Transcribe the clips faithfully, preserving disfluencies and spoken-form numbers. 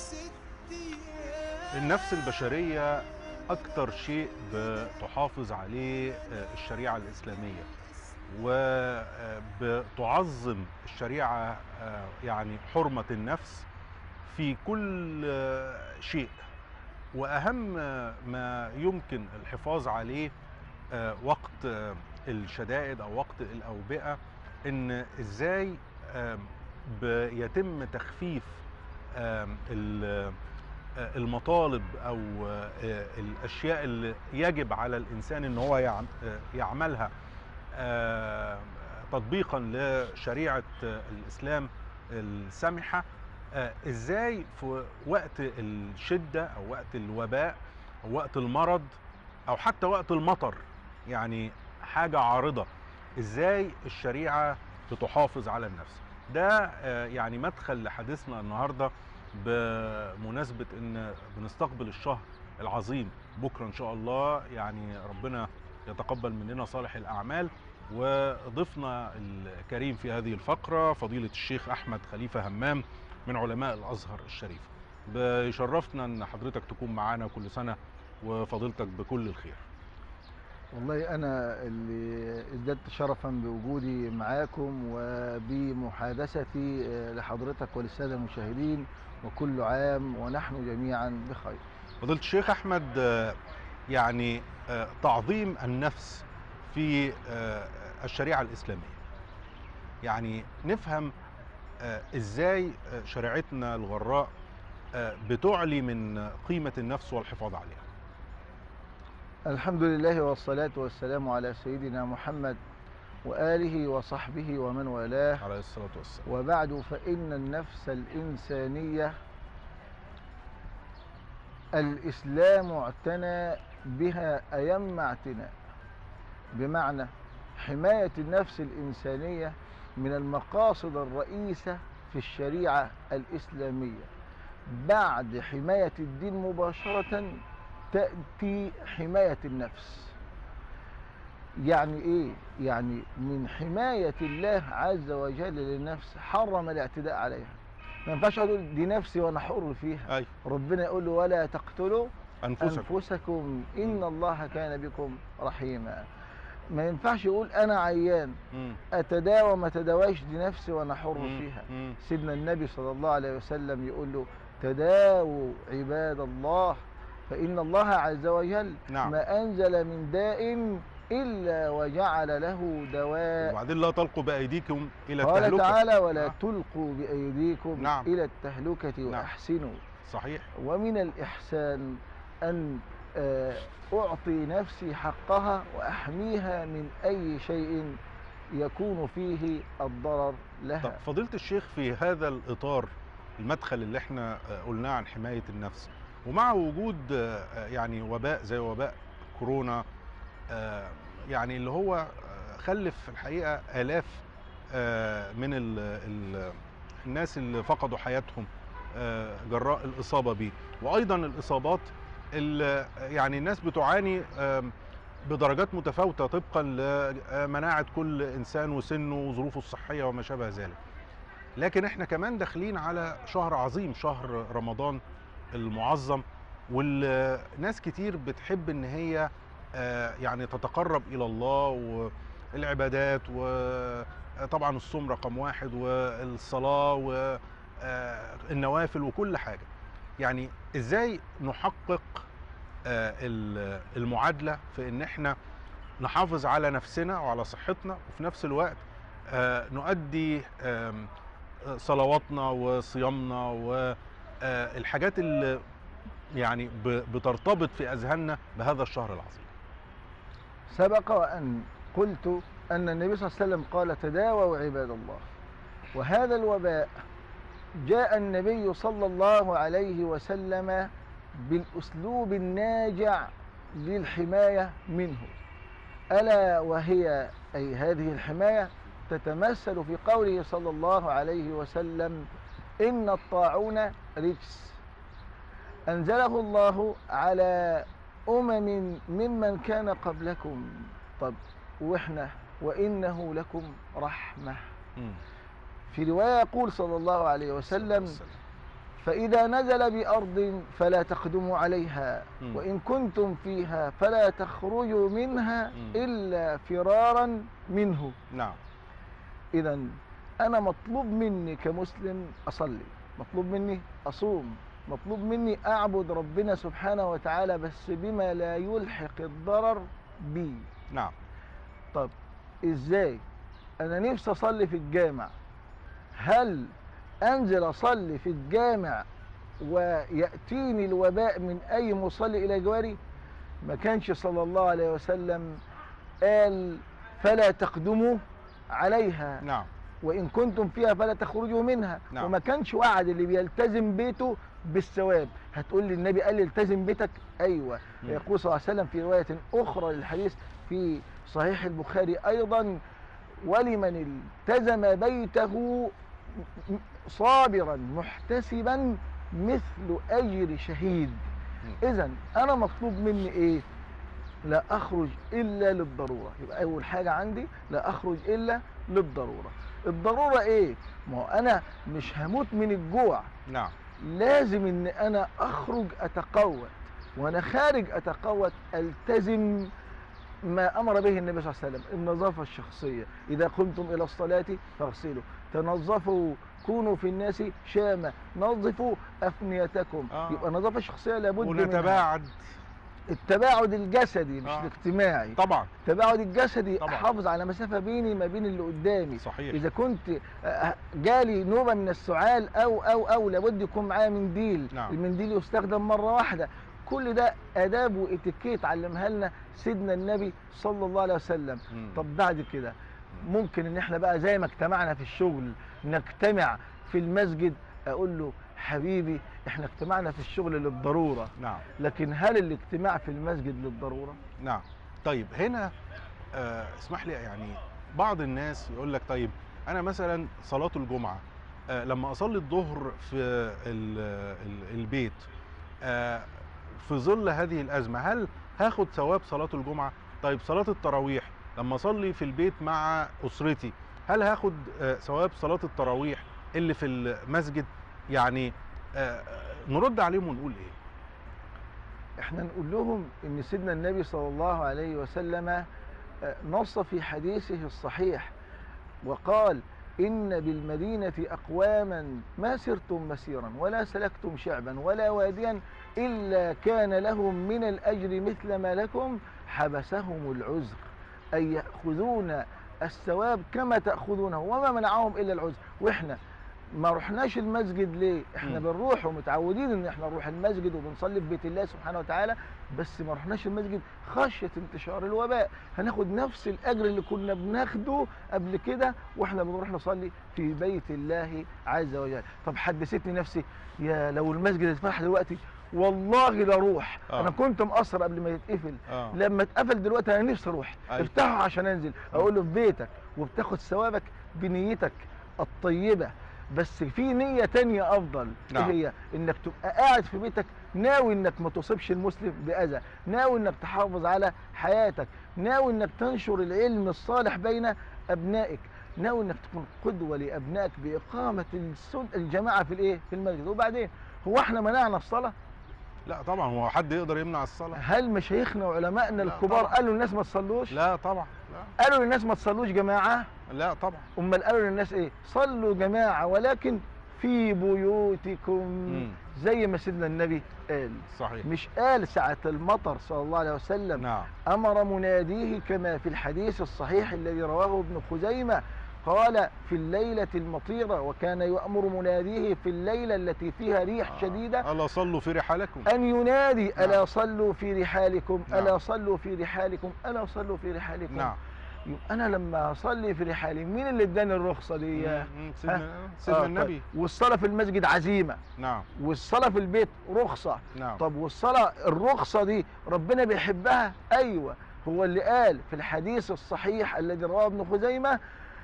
النفس البشرية أكتر شيء بتحافظ عليه الشريعة الإسلامية، وبتعظم الشريعة يعني حرمة النفس في كل شيء. وأهم ما يمكن الحفاظ عليه وقت الشدائد أو وقت الأوبئة إن إزاي بيتم تخفيف المطالب أو الأشياء اللي يجب على الإنسان إن هو يعملها تطبيقا لشريعة الإسلام السامحة. إزاي في وقت الشدة أو وقت الوباء أو وقت المرض أو حتى وقت المطر، يعني حاجة عارضة، إزاي الشريعة بتحافظ على النفس. ده يعني مدخل لحديثنا النهاردة بمناسبة ان بنستقبل الشهر العظيم بكرة ان شاء الله. يعني ربنا يتقبل مننا صالح الاعمال. وضيفنا الكريم في هذه الفقرة فضيلة الشيخ احمد خليفة همام من علماء الازهر الشريف. بيشرفنا ان حضرتك تكون معانا كل سنة وفضيلتك بكل الخير. والله أنا اللي ازددت شرفا بوجودي معاكم وبمحادثتي لحضرتك وللسادة المشاهدين، وكل عام ونحن جميعا بخير. فضيلة الشيخ أحمد، يعني تعظيم النفس في الشريعة الإسلامية، يعني نفهم إزاي شريعتنا الغراء بتعلي من قيمة النفس والحفاظ عليها. الحمد لله والصلاة والسلام على سيدنا محمد وآله وصحبه ومن والاه عليه الصلاة والسلام. وبعد، فإن النفس الإنسانية الإسلام اعتنى بها أيم اعتناء، بمعنى حماية النفس الإنسانية من المقاصد الرئيسة في الشريعة الإسلامية. بعد حماية الدين مباشرة تأتي حماية النفس. يعني إيه؟ يعني من حماية الله عز وجل للنفس حرم الاعتداء عليها. ما ينفعش أقول دي نفسي وأنا حر فيها. أي. ربنا يقول له ولا تقتلوا أنفسكم, أنفسكم إن الله كان بكم رحيما. ما ينفعش يقول أنا عيان مم. أتداوى ما تداواش دي نفسي وأنا حر مم. فيها. مم. سيدنا النبي صلى الله عليه وسلم يقول له تداووا عباد الله فإن الله عز وجل نعم. ما أنزل من داء إلا وجعل له دواء. وبعدين لا تلقوا بأيديكم إلى قال التهلكة. تعالى ولا آه. تلقوا بأيديكم نعم. إلى التهلكة نعم. وأحسنوا. صحيح. ومن الإحسان أن أعطي نفسي حقها وأحميها من أي شيء يكون فيه الضرر لها. طب فضيلة الشيخ، في هذا الإطار المدخل اللي احنا قلناه عن حماية النفس، ومع وجود يعني وباء زي وباء كورونا، يعني اللي هو خلف في الحقيقة آلاف من ال ال الناس اللي فقدوا حياتهم جراء الإصابة به، وأيضا الإصابات اللي يعني الناس بتعاني بدرجات متفاوتة طبقا لمناعة كل إنسان وسنه وظروفه الصحية وما شابه ذلك. لكن احنا كمان داخلين على شهر عظيم، شهر رمضان المعظم، والناس كتير بتحب ان هي يعني تتقرب الى الله، والعبادات وطبعا الصوم رقم واحد والصلاة والنوافل وكل حاجة. يعني ازاي نحقق المعادلة في ان احنا نحافظ على نفسنا وعلى صحتنا، وفي نفس الوقت نؤدي صلواتنا وصيامنا والحاجات اللي يعني بترتبط في أذهاننا بهذا الشهر العظيم؟ سبق وأن قلت أن النبي صلى الله عليه وسلم قال تداووا عباد الله، وهذا الوباء جاء النبي صلى الله عليه وسلم بالأسلوب الناجع للحماية منه، ألا وهي أي هذه الحماية تتمثل في قوله صلى الله عليه وسلم إن الطاعون رجس أنزله الله على أمم ممن كان قبلكم. طب وإحنا وإنه لكم رحمة. في رواية يقول صلى الله عليه وسلم فإذا نزل بأرض فلا تقدموا عليها مم. وإن كنتم فيها فلا تخرجوا منها مم. إلا فرارا منه. نعم. إذا أنا مطلوب مني كمسلم أصلي، مطلوب مني أصوم، مطلوب مني أعبد ربنا سبحانه وتعالى، بس بما لا يلحق الضرر بي. نعم. طب إزاي؟ أنا نفسي أصلي في الجامع، هل أنزل أصلي في الجامع ويأتيني الوباء من أي مصلي إلى جواري؟ ما كانش صلى الله عليه وسلم قال فلا تقدموا عليها نعم. وإن كنتم فيها فلا تخرجوا منها. نعم. وما كانش وعد اللي بيلتزم بيته بالثواب. هتقول لي النبي قال لي التزم بيتك، أيوة. مم. يقول صلى الله عليه وسلم في رواية أخرى للحديث في صحيح البخاري أيضا: ولمن التزم بيته صابرا محتسبا مثل أجر شهيد. إذن أنا مطلوب مني إيه؟ لا أخرج إلا للضرورة. يبقى أول حاجة عندي لا أخرج إلا للضرورة. الضرورة إيه؟ ما هو أنا مش هموت من الجوع. نعم. لازم إن أنا أخرج أتقوت، وأنا خارج أتقوت ألتزم ما أمر به النبي صلى الله عليه وسلم: النظافة الشخصية. إذا قمتم إلى الصلاة فاغسلوا، تنظفوا، كونوا في الناس شامة، نظفوا أفنيتكم. آه. يبقى النظافة الشخصية لابد منها. ونتباعد. التباعد الجسدي مش آه. الاجتماعي. طبعا. التباعد الجسدي طبعا. احافظ على مسافه بيني ما بين اللي قدامي. صحيح. اذا كنت جالي نوبه من السعال او او او لابد يكون معايا منديل. نعم. المنديل يستخدم مره واحده. كل ده اداب واتيكيت علمها لنا سيدنا النبي صلى الله عليه وسلم. مم. طب بعد كده ممكن ان احنا بقى زي ما اجتمعنا في الشغل نجتمع في المسجد. اقول له حبيبي احنا اجتمعنا في الشغل للضروره، نعم. لكن هل الاجتماع في المسجد للضروره؟ نعم. طيب هنا آه اسمح لي، يعني بعض الناس يقول لك طيب انا مثلا صلاة الجمعة آه لما اصلي الظهر في ال ال البيت آه في ظل هذه الازمة هل هاخد ثواب صلاة الجمعة؟ طيب صلاة التراويح لما اصلي في البيت مع اسرتي هل هاخد آه ثواب صلاة التراويح اللي في المسجد؟ يعني آه نرد عليهم ونقول ايه؟ احنا نقول لهم ان سيدنا النبي صلى الله عليه وسلم نص في حديثه الصحيح وقال: إن بالمدينة أقواما ما سرتم مسيرا ولا سلكتم شعبا ولا واديا إلا كان لهم من الأجر مثل ما لكم، حبسهم العذر، أي يأخذون الثواب كما تأخذونه، وما منعهم إلا العذر. وإحنا ما رحناش المسجد ليه؟ احنا م. بنروح ومتعودين ان احنا نروح المسجد وبنصلي في بيت الله سبحانه وتعالى، بس ما رحناش المسجد خشية انتشار الوباء. هناخد نفس الاجر اللي كنا بناخده قبل كده واحنا بنروح نصلي في بيت الله عز وجل. طب حدثتني نفسي يا لو المسجد اتفتح دلوقتي والله لا اروح. آه. انا كنت مقصر قبل ما يتقفل. آه. لما اتقفل دلوقتي انا نفسي اروح. أيوة. افتحه عشان انزل. اقول له في بيتك وبتاخد ثوابك بنيتك الطيبة، بس في نية تانية أفضل. نعم. إيه هي؟ إنك تبقى قاعد في بيتك ناوي إنك ما تصيبش المسلم بأذى، ناوي إنك تحافظ على حياتك، ناوي إنك تنشر العلم الصالح بين أبنائك، ناوي إنك تكون قدوة لأبنائك بإقامة الجماعة في الإيه؟ في المسجد. وبعدين هو إحنا منعنا الصلاة؟ لا طبعا، هو حد يقدر يمنع الصلاة؟ هل مشايخنا وعلمائنا لا الكبار طبعا. قالوا للناس ما تصلوش؟ لا طبعا. لا. قالوا للناس ما تصلوش جماعة؟ لا طبعا. امال قالوا للناس ايه؟ صلوا جماعه ولكن في بيوتكم. مم. زي ما سيدنا النبي قال. صحيح. مش قال ساعه المطر صلى الله عليه وسلم نعم. امر مناديه كما في الحديث الصحيح الذي رواه ابن خزيمه، قال في الليله المطيره وكان يامر مناديه في الليله التي فيها ريح آه. شديده ألا صلوا في رحالكم، ان ينادي: نعم. الا صلوا في رحالكم، نعم. الا صلوا في رحالكم، الا صلوا في رحالكم. نعم. انا لما اصلي في رحالي مين اللي اداني الرخصه دي؟ مم. سيدنا, سيدنا آه النبي. طيب. والصلاه في المسجد عزيمه، نعم. والصلاه في البيت رخصه. نعم. طب والصلاه الرخصه دي ربنا بيحبها؟ ايوه. هو اللي قال في الحديث الصحيح الذي رواه ابن خزيمه: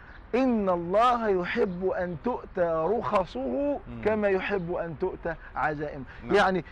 إن الله يحب أن تؤتى رخصه كما يحب أن تؤتى عزائمه. نعم. يعني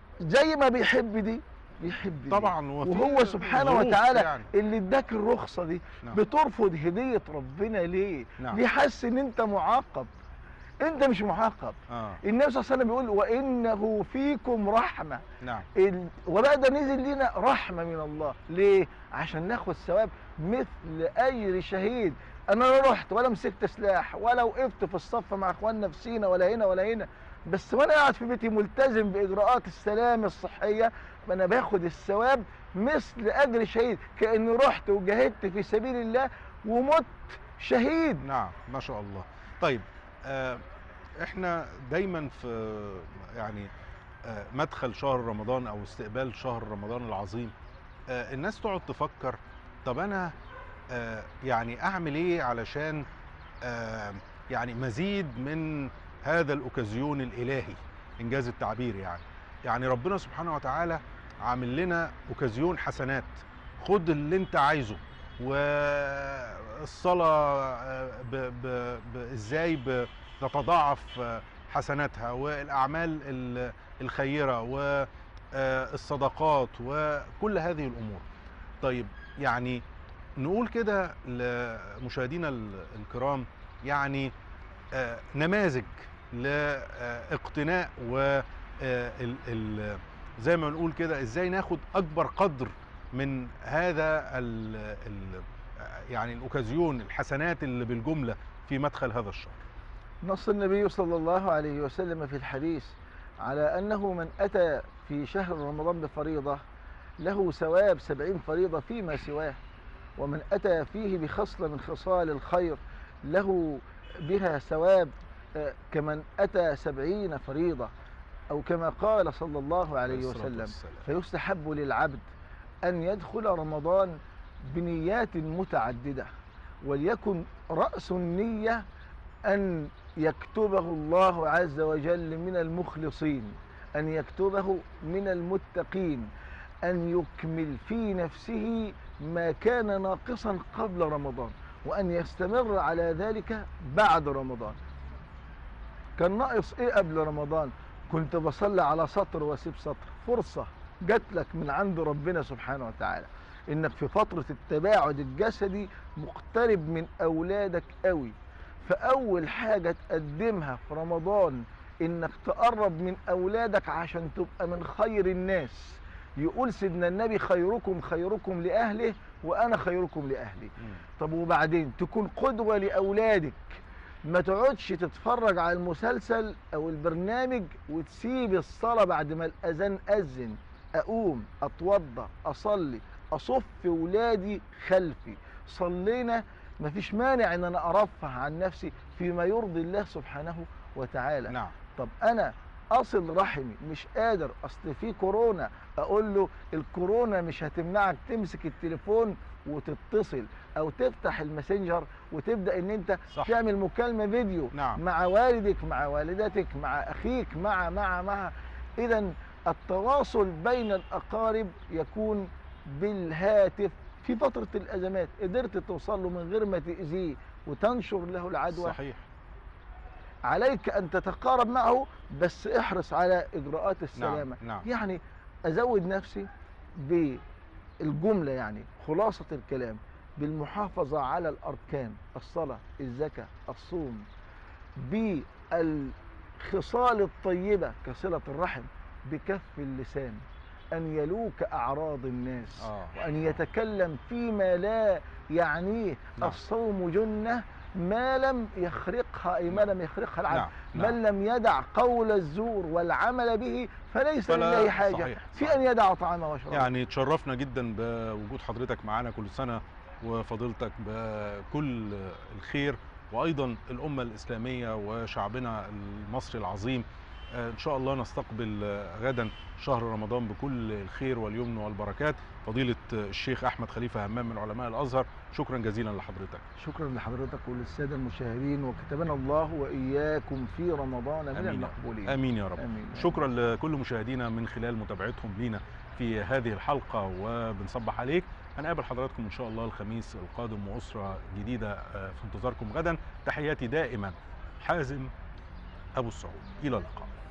زي ما بيحب دي بيحب دي. طبعا. وهو سبحانه وتعالى يعني. اللي اداك الرخصة دي. نعم. بترفض هدية ربنا ليه؟ نعم. ليه حاسس ان انت معاقب؟ انت مش معاقب. اه النبي صلى الله عليه وسلم بيقول وانه فيكم رحمه. نعم الوباء ده نزل لنا رحمه من الله. ليه؟ عشان ناخد ثواب مثل اجر شهيد. انا لا رحت ولا مسكت سلاح ولا وقفت في الصف مع اخواننا في سينا ولا هنا ولا هنا، بس وانا قاعد في بيتي ملتزم باجراءات السلامه الصحيه، انا باخد الثواب مثل اجر شهيد، كاني رحت وجاهدت في سبيل الله ومت شهيد. نعم ما شاء الله. طيب آه احنا دايما في يعني آه مدخل شهر رمضان او استقبال شهر رمضان العظيم، آه الناس تقعد تفكر طب انا آه يعني اعمل ايه علشان آه يعني مزيد من هذا الاوكازيون الالهي، انجاز التعبير. يعني يعني ربنا سبحانه وتعالى عامل لنا اوكازيون حسنات، خد اللي انت عايزه. والصلاة ب... ب... ب... ازاي بتتضاعف حسناتها، والاعمال الخيرة والصدقات وكل هذه الامور. طيب يعني نقول كده لمشاهدينا الكرام يعني نماذج لاقتناء و زي ما بنقول كده ازاي ناخد اكبر قدر من هذا ال ال يعني الاوكازيون، الحسنات اللي بالجمله في مدخل هذا الشهر. نص النبي صلى الله عليه وسلم في الحديث على انه من اتى في شهر رمضان بفريضه له ثواب سبعين فريضه فيما سواه، ومن اتى فيه بخصله من خصال الخير له بها ثواب كمن اتى سبعين فريضه، أو كما قال صلى الله عليه وسلم. فيستحب للعبد أن يدخل رمضان بنيات متعددة، وليكن رأس النية أن يكتبه الله عز وجل من المخلصين، أن يكتبه من المتقين، أن يكمل في نفسه ما كان ناقصا قبل رمضان، وأن يستمر على ذلك بعد رمضان. كان ناقص إيه قبل رمضان؟ كنت بصلي على سطر واسيب سطر. فرصة جات لك من عند ربنا سبحانه وتعالى انك في فترة التباعد الجسدي مقترب من اولادك قوي، فاول حاجة تقدمها في رمضان انك تقرب من اولادك عشان تبقى من خير الناس. يقول سيدنا النبي خيركم خيركم لاهله وانا خيركم لاهلي. طب وبعدين تكون قدوة لاولادك، ما تقعدش تتفرج على المسلسل او البرنامج وتسيب الصلاة بعد ما الاذان اذن. اقوم اتوضى اصلي اصف ولادي خلفي، صلينا مفيش مانع ان انا ارفه عن نفسي فيما يرضي الله سبحانه وتعالى. نعم. طب انا اصل رحمي مش قادر، اصل في كورونا، اقول له الكورونا مش هتمنعك تمسك التليفون وتتصل او تفتح الماسنجر وتبدا ان انت صح. تعمل مكالمه فيديو نعم. مع والدك مع والدتك مع اخيك مع مع مع اذا التواصل بين الاقارب يكون بالهاتف. في فتره الازمات قدرت توصل له من غير ما تاذيه وتنشر له العدوى، صحيح. عليك ان تتقارب معه، بس احرص على اجراءات السلامه. نعم. نعم. يعني ازود نفسي بالجمله، يعني خلاصه الكلام بالمحافظه على الاركان، الصلاه، الزكاه، الصوم، بالخصال الطيبه كصله الرحم، بكف اللسان، ان يلوك اعراض الناس، آه. وان يتكلم فيما لا يعنيه. نعم. الصوم جنه ما لم يخرقها أي ما لم يخرقها العبد. نعم. نعم. من لم يدع قول الزور والعمل به فليس فلا لله حاجة. صحيح. في صحيح. أن يدع طعامه وشرابه. يعني تشرفنا جدا بوجود حضرتك معانا، كل سنة وفضيلتك بكل الخير، وأيضا الأمة الإسلامية وشعبنا المصري العظيم. إن شاء الله نستقبل غدا شهر رمضان بكل الخير واليمن والبركات. فضيلة الشيخ أحمد خليفة همام من علماء الأزهر، شكرا جزيلا لحضرتك. شكرا لحضرتك وللسادة المشاهدين، وكتبنا الله وإياكم في رمضان من آمين. المقبولين. آمين يا رب. آمين. شكرا لكل مشاهدينا من خلال متابعتهم لينا في هذه الحلقة، وبنصبح عليك. هنقابل حضراتكم إن شاء الله الخميس القادم وأسرة جديدة في انتظاركم غدا. تحياتي دائما حازم أبو السعود، إلى اللقاء.